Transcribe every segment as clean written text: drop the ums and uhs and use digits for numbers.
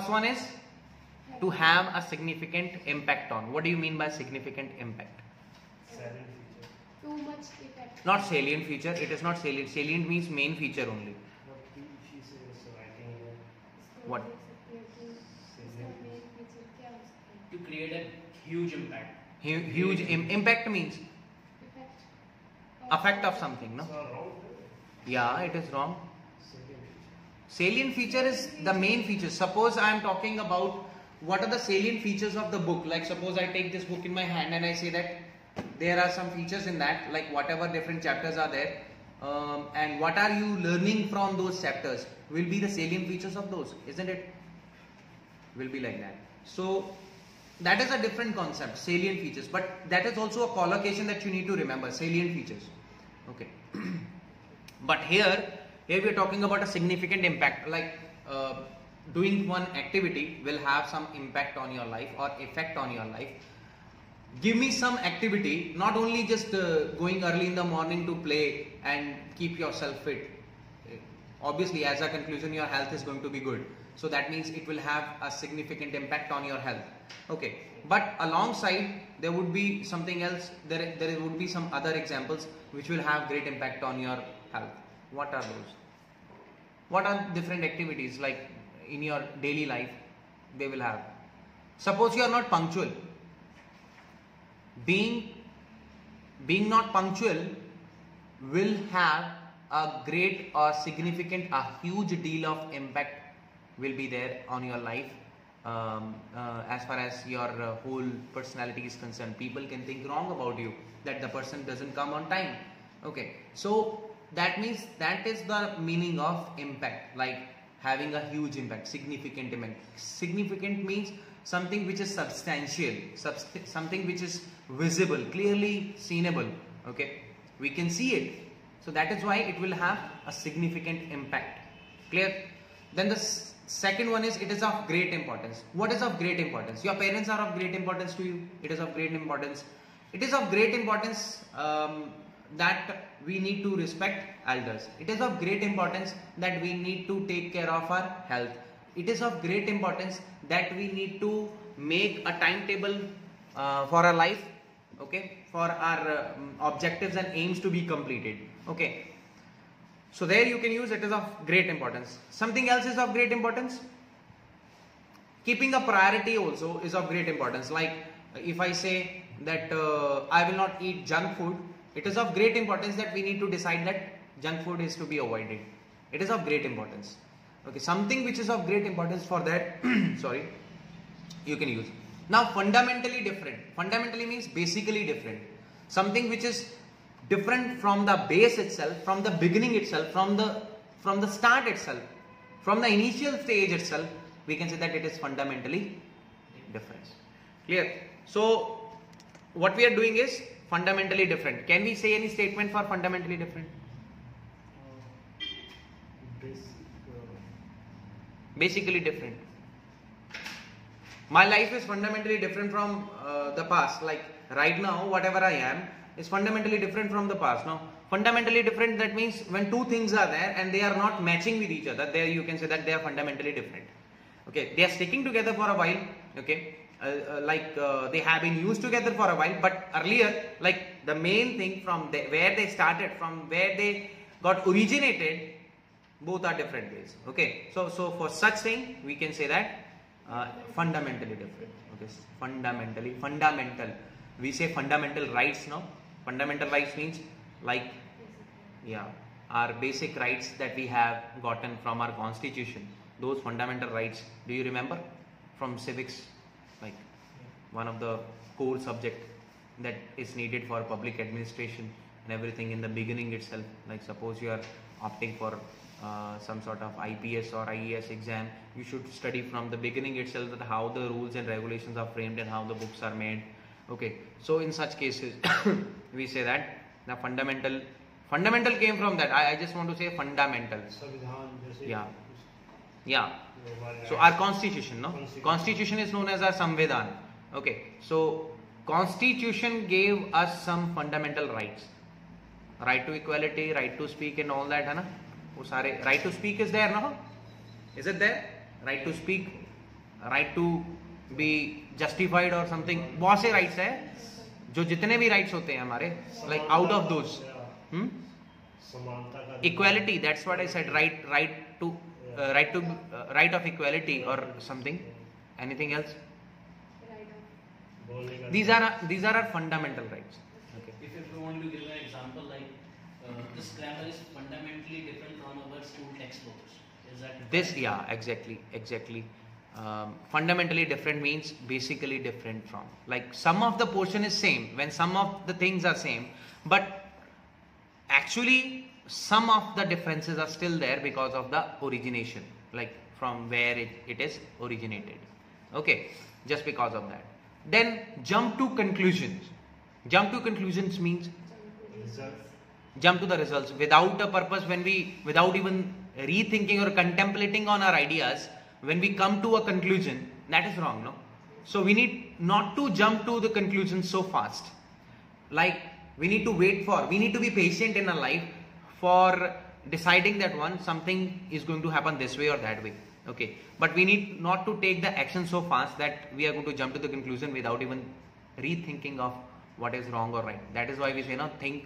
first one is to have a significant impact on. What do you mean by significant impact? Salient feature. Too much effect. Not salient feature. It is not salient. Salient means main feature only. What she says writing here. What? To create a huge impact. Huge impact means effect of something, no? It's not wrong. Yeah, it is wrong. Salient feature. Salient feature is the main feature. Suppose I am talking about what are the salient features of the book. Like suppose I take this book in my hand and I say that there are some features in that, like whatever different chapters are there, and what are you learning from those chapters will be the salient features of those, isn't it? Will be like that. So that is a different concept, salient features, but that is also a collocation that you need to remember, salient features. Okay. But here we are talking about a significant impact, like doing one activity will have some impact on your life or effect on your life. Give me some activity, not only just going early in the morning to play and keep yourself fit. Obviously, as a conclusion, your health is going to be good. So that means it will have a significant impact on your health. Okay. But alongside, there would be something else. There would be some other examples which will have great impact on your health. What are those? What are different activities like in your daily life they will have? Suppose you are not punctual. Being not punctual will have a great or significant, a huge deal of impact will be there on your life. As far as your whole personality is concerned, people can think wrong about you, that the person doesn't come on time. Okay, so that means that is the meaning of impact, like having a huge impact, significant impact. Significant means something which is substantial, something which is visible, clearly seenable. Okay, we can see it, so that is why it will have a significant impact. Clear? Then the second one is, it is of great importance. What is of great importance? Your parents are of great importance to you. It is of great importance. It is of great importance that we need to respect elders. It is of great importance that we need to take care of our health. It is of great importance that we need to make a timetable for our life, okay, for our objectives and aims to be completed. Okay. So there you can use it is of great importance. Something else is of great importance. Keeping a priority also is of great importance. Like if I say that I will not eat junk food, it is of great importance that we need to decide that junk food is to be avoided. It is of great importance. Okay, something which is of great importance, for that sorry, you can use. Now fundamentally different. Fundamentally means basically different. Something which is different from the base itself, from the beginning itself, from the start itself, from the initial stage itself, we can say that it is fundamentally different. Clear? So what we are doing is fundamentally different. Can we say any statement for fundamentally different? Basically different. My life is fundamentally different from the past. Like right now, whatever I am is fundamentally different from the past. Now, fundamentally different, that means when two things are there and they are not matching with each other, there you can say that they are fundamentally different. Okay, they are sticking together for a while. Okay, they have been used together for a while, but earlier, like the main thing from where they started, from where they got originated, both are different ways. Okay, so for such thing we can say that fundamentally different. Okay, fundamental. We say fundamental rights now. Fundamental rights means like, yeah, our basic rights that we have gotten from our constitution. Those fundamental rights, do you remember from civics? Like one of the core subject that is needed for public administration and everything in the beginning itself. Like suppose you are opting for some sort of IPS or IES exam, you should study from the beginning itself that how the rules and regulations are framed and how the books are made. Okay, so in such cases we say that the fundamental came from that. I just want to say fundamental. Yeah. So our constitution, no? Constitution is known as our Samvidhan. Okay, so constitution gave us some fundamental rights. Right to equality, right to speak and all that, है ना? वो सारे right to speak is there, no? Is it there? Right to speak, right to be justified or something. बहुत से rights है जो जितने भी rights होते हैं हमारे, like out of those समानता का equality, that's what I said, right of equality or something. Anything else? बोलने का These are our fundamental rights. Okay. If you want to give an example, like this grammar is fundamentally different from our school textbooks. Is that This, correct? yeah, exactly. Fundamentally different means basically different from. Like some of the portion is same when some of the things are same, but actually some of the differences are still there because of the origination, like from where it is originated. Okay, just because of that. Then jump to conclusions. Jump to conclusions means result jump to the results without a purpose, without even rethinking or contemplating on our ideas. When we come to a conclusion, that is wrong, no? So we need not to jump to the conclusion so fast. Like we need to be patient in our life for deciding that something is going to happen this way or that way. Okay, but we need not to take the action so fast that we are going to jump to the conclusion without even rethinking of what is wrong or right. That is why we say, no, think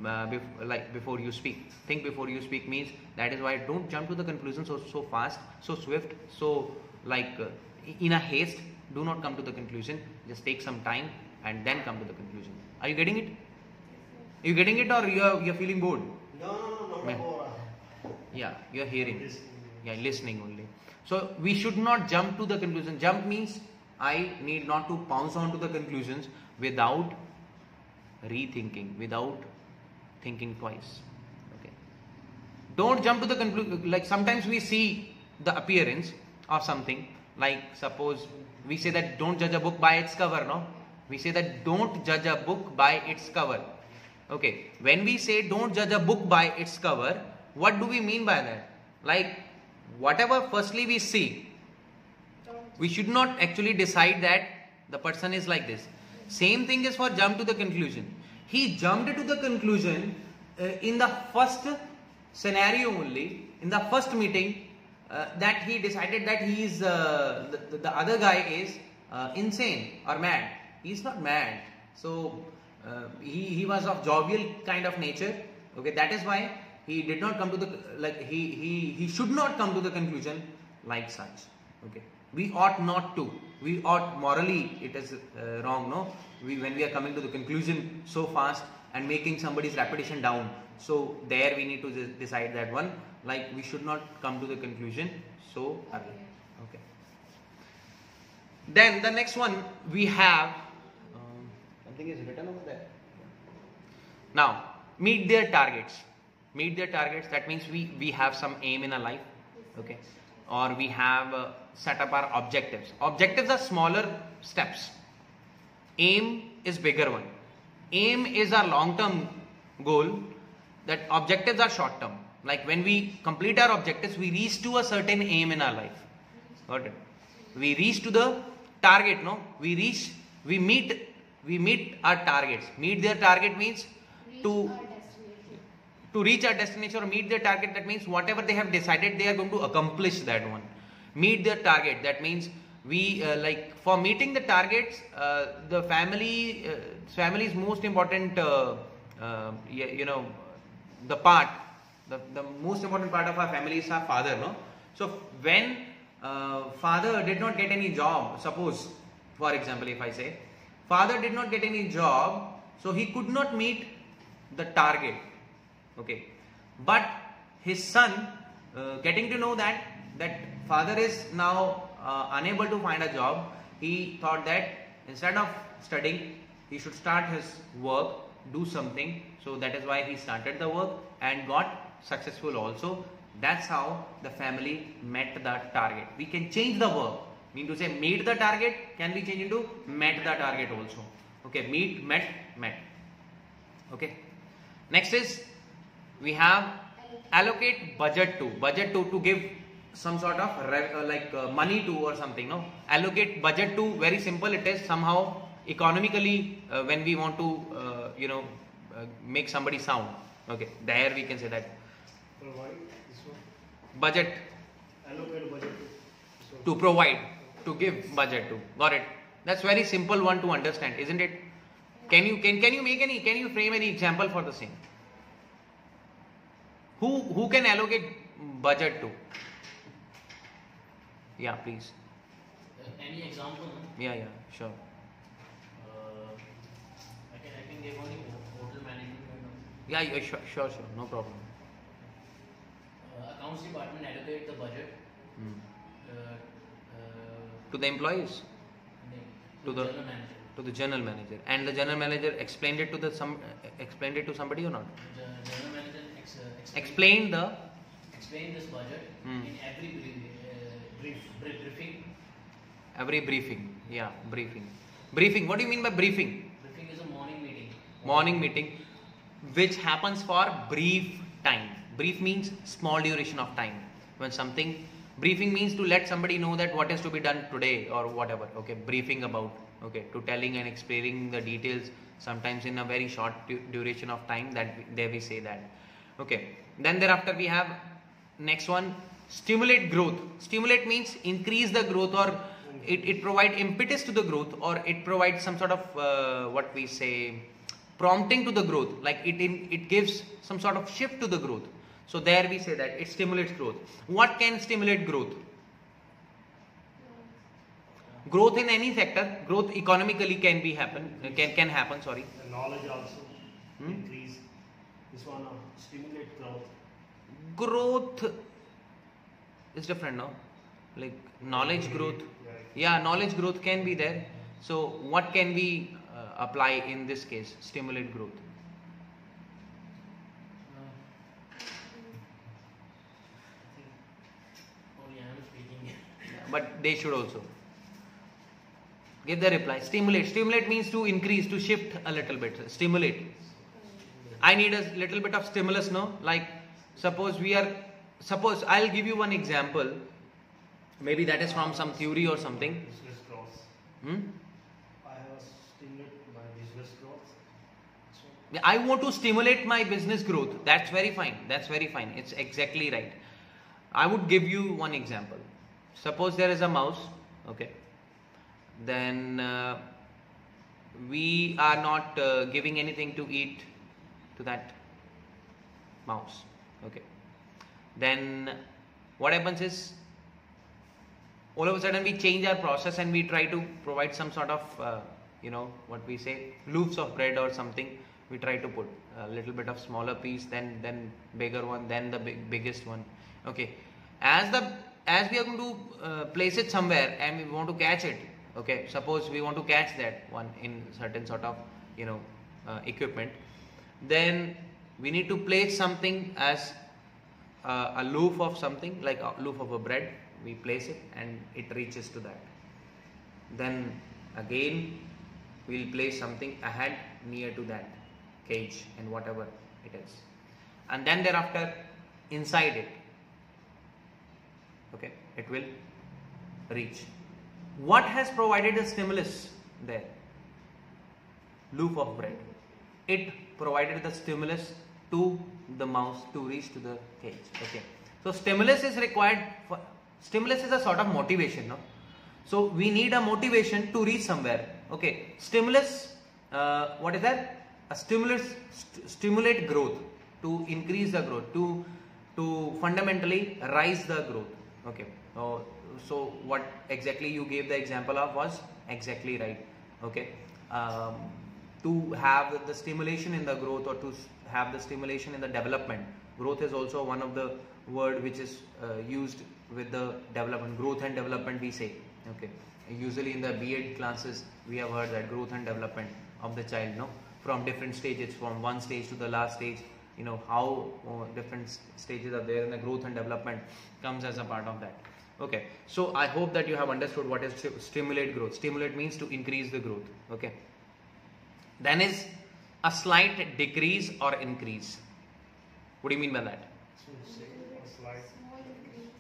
before you speak. Think before you speak means, that is why don't jump to the conclusion so fast, so swift, so in a haste. Do not come to the conclusion. Just take some time and then come to the conclusion. Are you getting it? Are you getting it, or you're feeling bored? no Yeah. हो रहा है Yeah, you're hearing. Listening. Yeah, listening only. So we should not jump to the conclusion. Jump means I need not to pounce on to the conclusions without rethinking, without thinking twice. Okay. Don't jump to the conclusion. Like sometimes we see the appearance of something. Like suppose we say that don't judge a book by its cover. No, we say that don't judge a book by its cover. Okay. When we say don't judge a book by its cover, what do we mean by that? Like whatever firstly we see, we should not actually decide that the person is like this. Same thing is for jump to the conclusion. He jumped to the conclusion in the first scenario only, in the first meeting, that he decided that he is the other guy is insane or mad. He is not mad. So he was of jovial kind of nature. Okay, that is why he did not come to the he should not come to the conclusion like such. Okay, we ought not to. We ought, morally it is wrong, no? When we are coming to the conclusion so fast and making somebody's reputation down, so there we need to decide that one, like we should not come to the conclusion so early. Okay. Then the next one we have something is written over there. Now meet their targets. Meet their targets. That means we have some aim in our life. Okay. Or we have set up our objectives. Objectives are smaller steps. Aim is bigger one. Aim is our long-term goal. That objectives are short-term. Like when we complete our objectives, we reach to a certain aim in our life. Got it? We reach to the target. No, we meet our targets. Meet their target means to reach our destination or meet their target. That means whatever they have decided, they are going to accomplish that one. Meet their target. That means we like for meeting the targets, the family's most important the most important part of our family is our father, no? So when father did not get any job, suppose for example if I say father did not get any job, so he could not meet the target. Okay, but his son getting to know that father is now unable to find a job, he thought that instead of studying he should start his work, do something. So that is why he started the work and got successful also. That's how the family met the target. We can change the verb. Mean to say meet the target can be changed into met the target also. Okay, meet, met. Okay. Next is we have allocate budget to give some sort of money to or something. No, allocate budget to, very simple it is. Somehow economically when we want to make somebody sound. Okay, there we can say that Provide this one. budget Allocate budget. to provide to give budget to. Got it? That's very simple one to understand, isn't it? Can you frame any example for the same? Who can allocate budget to? Yeah, please. Any example? No? Yeah, sure. I can give only hotel management. Yeah, sure, no problem. Accounts department allocate the budget To the employees, to the general manager. to the general manager, and the general manager explained it to somebody or not? The general manager Explain this budget in every briefing. Every briefing. Yeah, briefing. Briefing. What do you mean by briefing? Briefing is a morning meeting. Morning meeting, which happens for brief time. Brief means small duration of time. When something, briefing means to let somebody know that what is to be done today or whatever. Okay, briefing about. Okay, to telling and explaining the details, sometimes in a very short duration of time. There we say that. Okay, then thereafter we have next one, stimulate growth. Stimulate means increase the growth, or it provide impetus to the growth, or it provides some sort of what we say, prompting to the growth, like it gives some sort of shift to the growth. So there we say that it stimulates growth. What can stimulate growth? Growth in any sector, growth economically can happen. Sorry. The knowledge also increase. This one stimulate growth. Growth is different, no? Like knowledge growth. Yeah, knowledge growth can be there. So what can we apply in this case? Stimulate growth. Only I am speaking. But they should also give the reply. Stimulate means to increase, to shift a little bit. Stimulate. I need a little bit of stimulus, no? Like suppose I'll give you one example. Maybe that is from some theory or something. Business growth. I have a stimulate my business growth. So I want to stimulate my business growth. That's very fine. It's exactly right. I would give you one example. Suppose there is a mouse. Okay. Then we are not giving anything to eat to that mouse. Okay. Then what happens is, all of a sudden we change our process and we try to provide some sort of what we say, loaves of bread or something. We try to put a little bit of smaller piece, then bigger one, then the biggest one. Okay. As we are going to place it somewhere and we want to catch it. Okay, suppose we want to catch that one in certain sort of equipment, then we need to place something as a loaf of something, like a loaf of a bread. We place it and it reaches to that. Then again we'll place something ahead near to that cage and whatever it is, and then thereafter inside it, okay, it will reach. What has provided a stimulus there? Loaf of bread. It provided the stimulus to the mouse to reach to the cage. Okay. So stimulus is required. Stimulus is a sort of motivation, no? So we need a motivation to reach somewhere. Okay. Stimulus. What is that? A stimulus stimulate growth, to increase the growth, to fundamentally rise the growth. Okay. So what exactly you gave the example of was exactly right. Okay. To have the stimulation in the growth, or to have the stimulation in the development. Growth is also one of the word which is used with the development. Growth and development we say. Okay. Usually in the B.Ed classes we have heard that growth and development of the child. No, from different stages, from one stage to the last stage. How different stages are there, and the growth and development comes as a part of that. Okay, so I hope that you have understood what is stimulate growth. Stimulate means to increase the growth. Okay. Then is a slight decrease or increase. What do you mean by that? Slide. Small increase.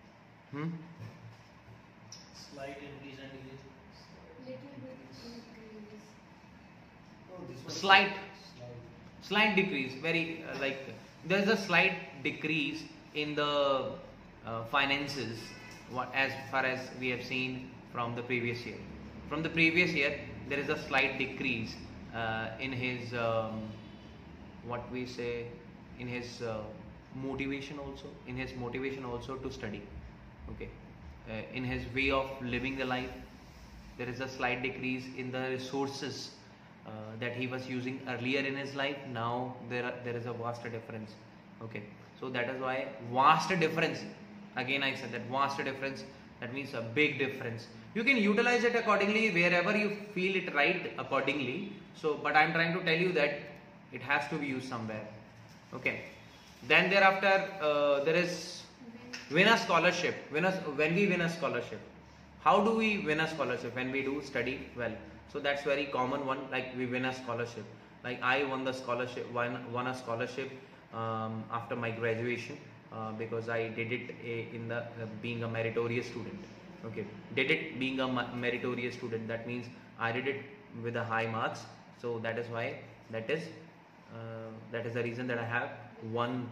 Slight increase and decrease. Little bit increase. Oh, this one. Slight decrease. Very there is a slight decrease in the finances. As far as we have seen from the previous year. From the previous year, there is a slight decrease in his what we say, in his motivation also to study. Okay, in his way of living the life, there is a slight decrease in the resources that he was using earlier in his life. Now there is a vast difference. Okay, so that is why vast difference. Again, I said that vast difference. That means a big difference. You can utilize it accordingly wherever you feel it right accordingly. So, but I am trying to tell you that it has to be used somewhere. Okay. Then thereafter there is win a scholarship. When we win a scholarship, how do we win a scholarship? When we do study well. So that's very common one. Like we win a scholarship. Like I won the scholarship. Won a scholarship after my graduation because I did it in the being a meritorious student. Okay, did it being a meritorious student. That means I did it with a high marks. So that is why that is the reason that I have won.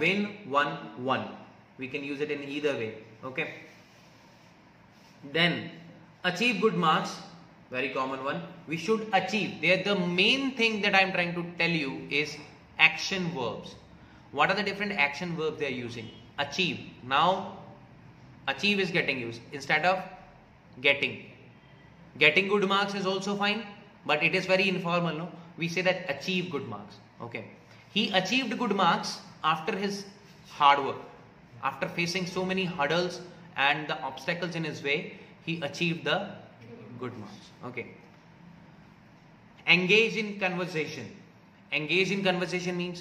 We can use it in either way. Okay. Then achieve good marks. Very common one. We should achieve. The main thing that I am trying to tell you is action verbs. What are the different action verbs they are using? Achieve. Now achieve is getting used instead of getting. Getting good marks is also fine, but it is very informal. No, we say that achieve good marks. Okay, he achieved good marks after his hard work. After facing so many hurdles and the obstacles in his way, he achieved the good marks. Okay. Engage in conversation. Engage in conversation means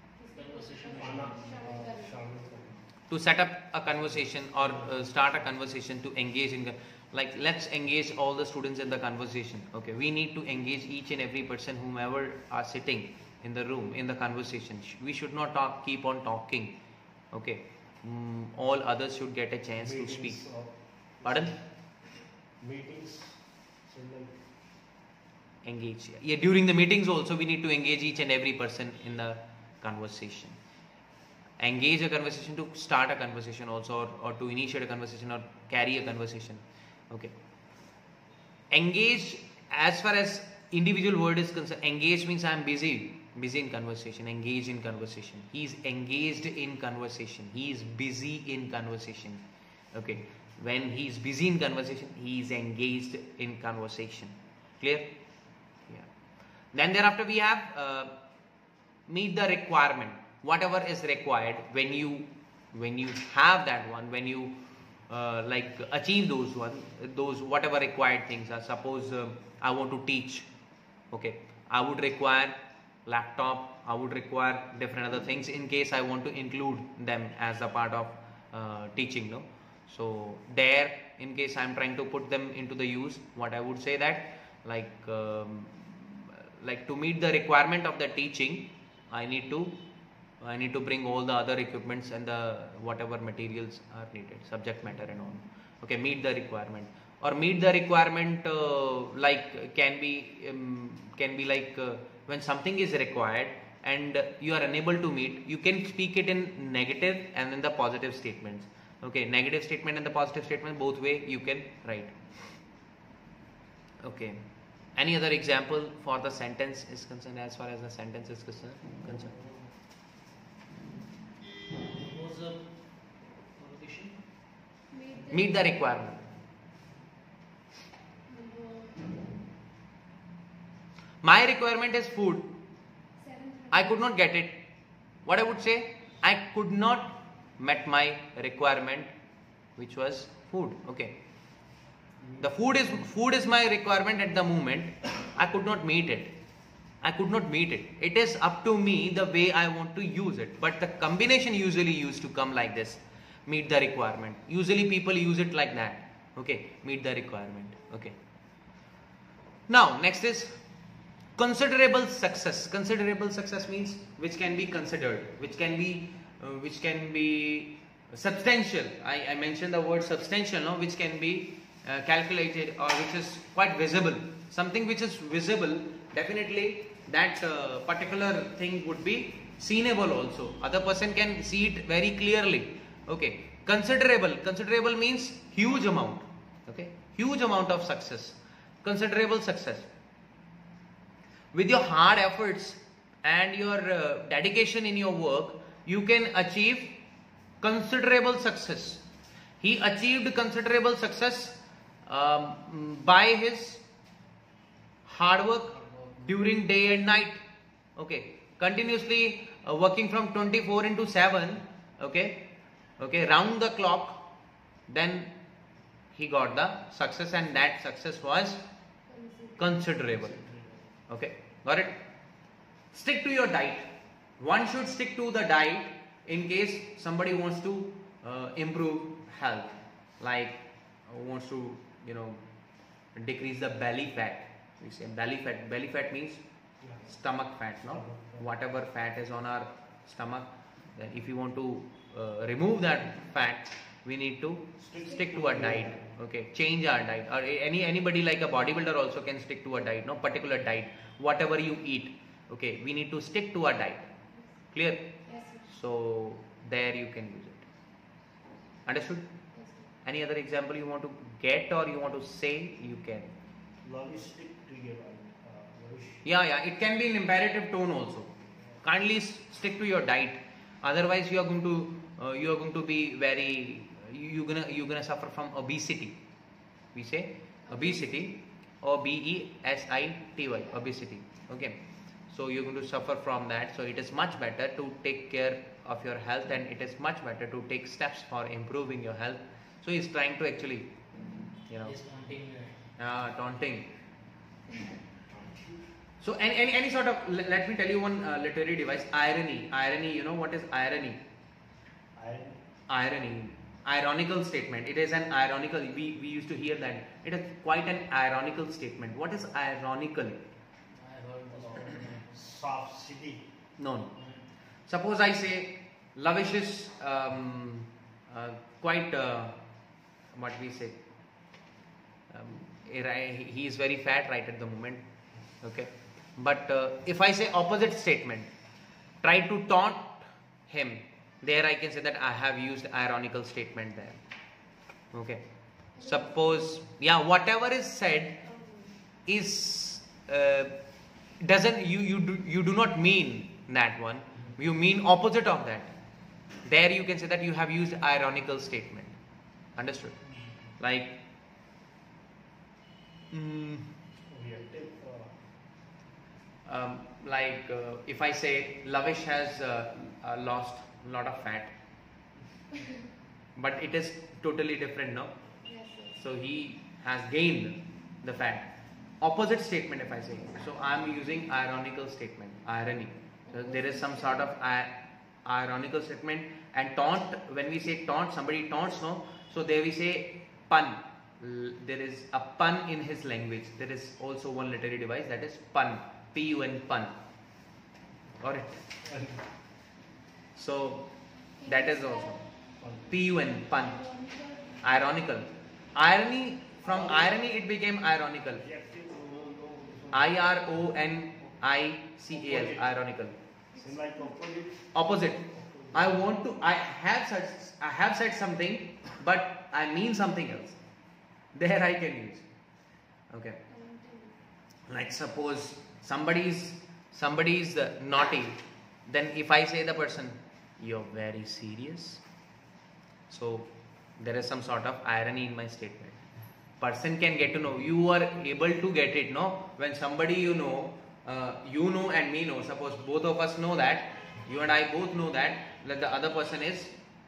to set up a conversation or start a conversation, to engage in, like let's engage all the students in the conversation. Okay, we need to engage each and every person whomever are sitting in the room in the conversation. We should not keep on talking. Okay, all others should get a chance to speak. Pardon? Meetings. So like engage. Yeah, during the meetings also we need to engage each and every person in the conversation. Engage a conversation, to start a conversation also, or to initiate a conversation or carry a conversation. Okay. Engage, as far as individual word is concerned, engage means I am busy in conversation. Engage in conversation. He is engaged in conversation. He is busy in conversation. Okay. When he is busy in conversation, he is engaged in conversation. Clear? Yeah. Then thereafter we have meet the requirement. Whatever is required, when you have that one, when you like achieve those whatever required things are. Suppose I want to teach. Okay, I would require laptop. I would require different other things in case I want to include them as a part of teaching. No, so there, in case I am trying to put them into the use, what I would say that like to meet the requirement of the teaching, I need to bring all the other equipments and the whatever materials are needed, subject matter and all. Okay, meet the requirement, or meet the requirement like can be like when something is required and you are unable to meet, you can speak it in negative and in the positive statements. Okay, negative statement and the positive statement, both way you can write. Okay, any other example for the sentence is concerned, as far as the sentence is concerned? What was the condition? Meet the requirement. My requirement is food. I could not get it. What I would say? I could not met my requirement, which was food. Okay. The food is my requirement at the moment. I could not meet it. It is up to me the way I want to use it. But the combination usually used to come like this. Meet the requirement. Usually people use it like that. Okay. Meet the requirement. Okay. Now next is considerable success. Considerable success means which can be considered, which can be substantial. I mentioned the word substantial, no? Which can be calculated, or which is quite visible. Something which is visible, definitely that particular thing would be seenable also. Other person can see it very clearly. Okay. Considerable means huge amount. Okay. huge amount of success, considerable success. With your hard efforts and your dedication in your work, you can achieve considerable success. He achieved considerable success by his hard work during day and night. Okay, continuously working from 24 into 7. Okay, round the clock. Then he got the success, and that success was considerable. Okay, got it? Stick to your diet. One should stick to the diet in case somebody wants to improve health, like wants to decrease the belly fat. We say belly fat. Belly fat means stomach fat, no? Whatever fat is on our stomach, then if you want to remove that fat, we need to stick to a diet. Okay, change our diet. Or anybody like a bodybuilder also can stick to a diet, no particular diet. Whatever you eat, okay, we need to stick to a diet. Clear? Yes, sir. So there you can use it. Understood? Yes, sir. Any other example you want to get or you want to say? You can. Love is stick to your diet. Yeah, it can be in imperative tone also. Kindly stick to your diet. Otherwise, you are going to be very. You're gonna suffer from obesity. We say obesity, obesity, obesity. Okay, so you're going to suffer from that. So it is much better to take care of your health, and it is much better to take steps for improving your health. So he's trying to actually, Yes, taunting. taunting. So any sort of, let me tell you one literary device, irony. Irony, you know what is irony? Irony. Ironical statement. It is an ironical, we used to hear that. It is quite an ironical statement. What is ironical? I heard this. Soft city. No. Suppose I say, Lavish is quite, what we say, he is very fat right at the moment. Okay. But if I say opposite statement, try to taunt him, there I can say that I have used ironical statement there. Okay. Suppose, whatever is said is doesn't you do not mean that one. You mean opposite of that. There you can say that you have used ironical statement. Understood? Like. If I say Lavish has lost a lot of fat, but it is totally different, no? Yes, sir. So he has gained the fat. Opposite statement if I say. So I am using ironical statement, irony. So there is some sort of ironical statement. And taunt, when we say taunt, somebody taunts, no? So there we say pun. There is a pun in his language. There is also one literary device, that is pun. P-U-N, pun. Got it? So that is also P-U-N, pun. Ironical. Irony, from irony it became ironical. I-R-O-N-I-C-A-L, ironical. Seem like opposite. Opposite. I have said something, but I mean something else. There I can use. Okay. Like suppose somebody is naughty, then if I say the person, you're very serious. So there is some sort of irony in my statement. Person can get to know. You are able to get it, no? When somebody you know and me know. Suppose both of us know that, you and I both know that the other person is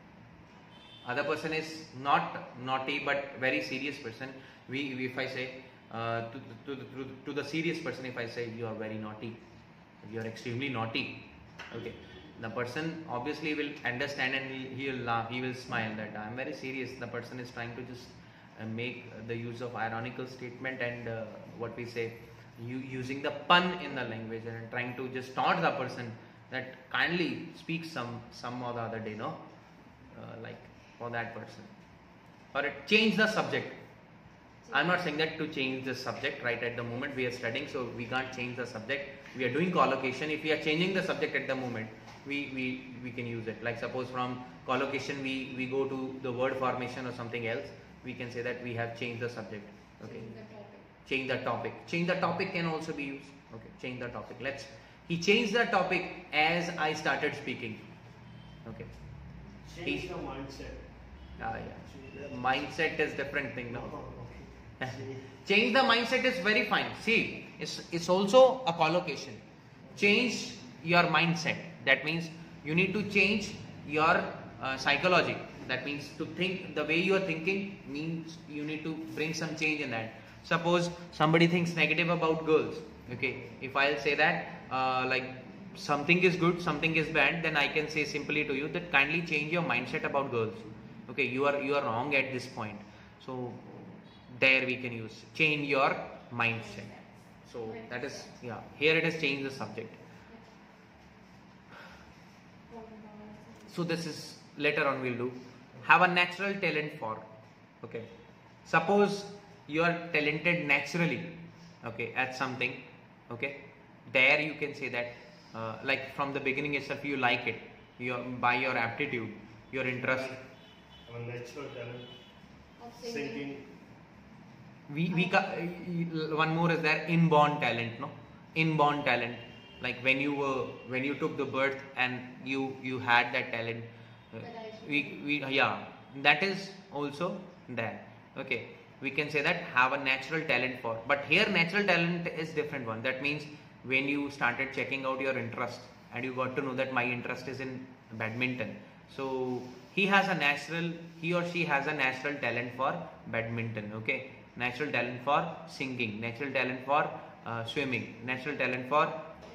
not naughty but very serious person. If I say to the serious person, if I say you are very naughty, you are extremely naughty, okay, the person obviously will understand and he will laugh, he will smile that I am very serious. The person is trying to just make the use of ironical statement and what we say, using the pun in the language and trying to just taunt the person that kindly speak some or the other day, no, like for that person, or change the subject. I'm not saying that to change the subject right at the moment. We are studying, so we can't change the subject. We are doing collocation. If we are changing the subject at the moment, we can use it. Like suppose from collocation we go to the word formation or something else, we can say that we have changed the subject. Okay. Change the topic. Change the topic. Change the topic can also be used. Okay. Change the topic. He changed the topic as I started speaking. Okay. Change the mindset. Yeah. Mindset is different thing, no? Okay. Change the mindset is very fine. See, it's also a collocation. Change your mindset. That means you need to change your psychology. That means to think the way you are thinking means you need to bring some change in that. Suppose somebody thinks negative about girls. Okay, if I'll say that like something is good, something is bad, then I can say simply to you that kindly change your mindset about girls. Okay, you are wrong at this point. So there we can use change your mindset. So that is, yeah, here it is change the subject. So this is later on we'll do. Have a natural talent for. Okay, suppose you are talented naturally, okay, at something. Okay, there you can say that like from the beginning itself you like it, by your aptitude, your interest. Our natural talent, Of singing. One more is there, inborn talent, no? Inborn talent, like when you took the birth and you had that talent. Yeah, that is also there. Okay, we can say that have a natural talent for. But here natural talent is different one. That means when you started checking out your interest and you got to know that my interest is in badminton. So he or she has a natural talent for badminton. Okay, natural talent for singing, natural talent for swimming, natural talent for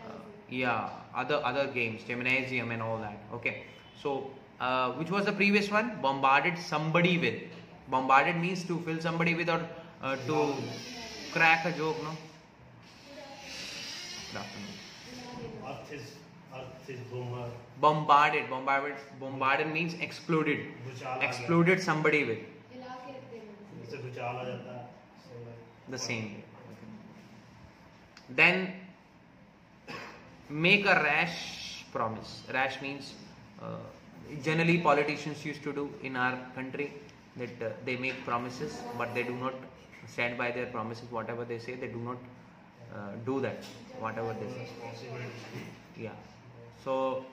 other games, gymnasium and all that. Okay, so which was the previous one? Bombarded somebody with. Bombarded means to fill somebody with, or to crack a joke, no? Good afternoon. Earth is boomer. Bombarded means exploded. Exploded somebody with. हिला के रख देना। जैसे भूचाल आ जाता है. So like The same. Okay. Then make a rash promise. Rash means generally politicians used to do in our country that they make promises, but they do not stand by their promises. Whatever they say, they do not do that. Whatever they say. responsibility. Yeah. So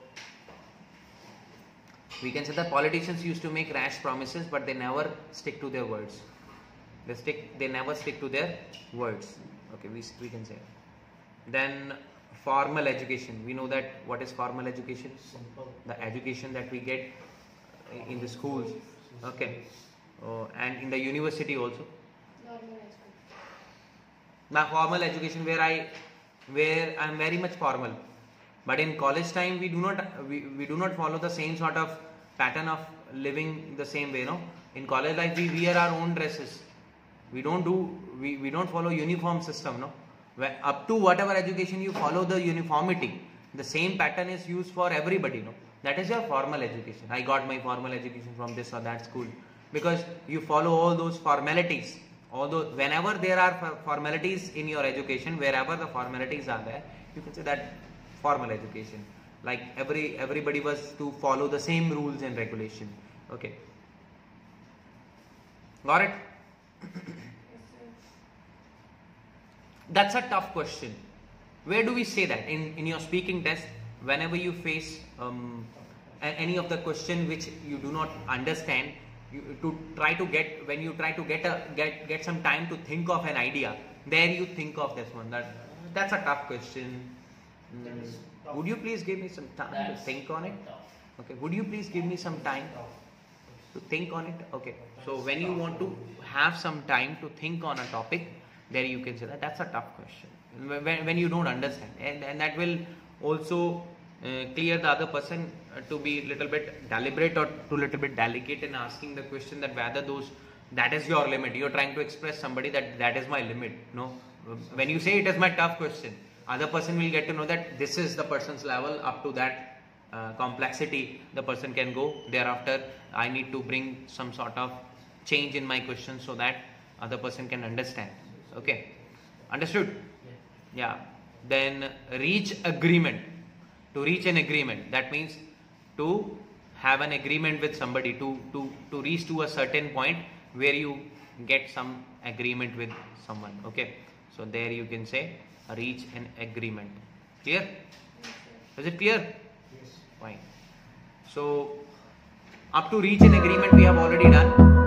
we can say that politicians used to make rash promises, but they never stick to their words. They never stick to their words. Okay, we can say. Then formal education. We know that what is formal education? Simple. The education that we get in the schools. Okay, and in the university also. Normal education. Now formal education where I am very much formal, but in college time we do not follow the same sort of pattern of living the same way. No, in college life we wear our own dresses. We don't follow uniform system. No, up to whatever education you follow the uniformity. The same pattern is used for everybody. No, that is your formal education. I got my formal education from this or that school, because you follow all those formalities. Although whenever there are formalities in your education, wherever the formalities are there, you can say that formal education. Like everybody was to follow the same rules and regulation. Okay, got it? That's a tough question. Where do we say that? In your speaking test, whenever you face any of the question which you do not understand, when you try to get some time to think of an idea, there you think of this one. That's a tough question. Would you please give me some time to think on it? Okay. Would you please give me some time to think on it? Okay. So when you want to have some time to think on a topic, there you can say that that's a tough question. When you don't understand, and that will also clear the other person to be little bit deliberate or to little bit delicate in asking the question that whether that is your limit. You're trying to express somebody that is my limit. No, when you say it is my tough question, other person will get to know that this is the person's level. Up to that complexity the person can go. Thereafter I need to bring some sort of change in my question so that other person can understand. Okay, understood? Yeah. Then reach agreement. To reach an agreement, that means to have an agreement with somebody, to reach to a certain point where you get some agreement with someone. Okay, so there you can say reach an agreement. Clear? Yes, sir. Is it clear? Yes. Fine. So up to reach an agreement we have already done.